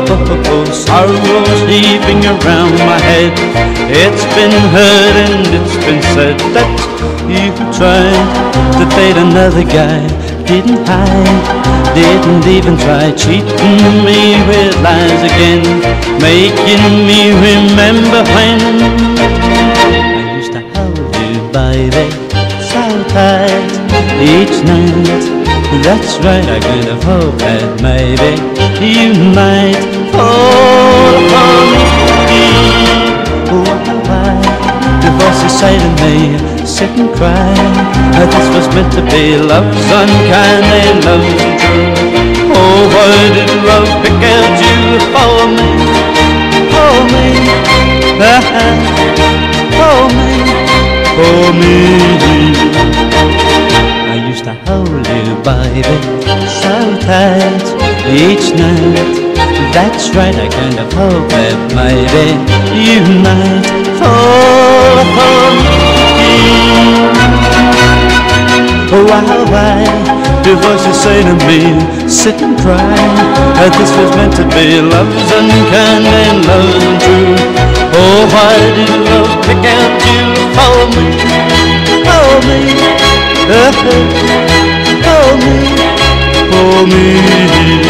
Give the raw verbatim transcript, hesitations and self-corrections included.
oh, sorrow sleeping around my head. It's been heard and it's been said that you tried to date another guy, didn't hide, didn't even try, cheating me with lies again, making me remember when I used to hold you, baby, so tight each night. That's right, I could have hoped that maybe you might fall upon me. Why, why, the voices say to me, sit and cry, this was meant to be, love's unkind and love's untrue. Oh, why did love pick out you for me, for me, for me, for me. I used to hold you, baby, so tight each night. That's right, I kind of hope that maybe you might fall upon me. Why, why do voices say to me, sit and cry, that this was meant to be, love's unkind and love's untrue. Oh, why did love pick out you for me, for me, oh, for me, for me.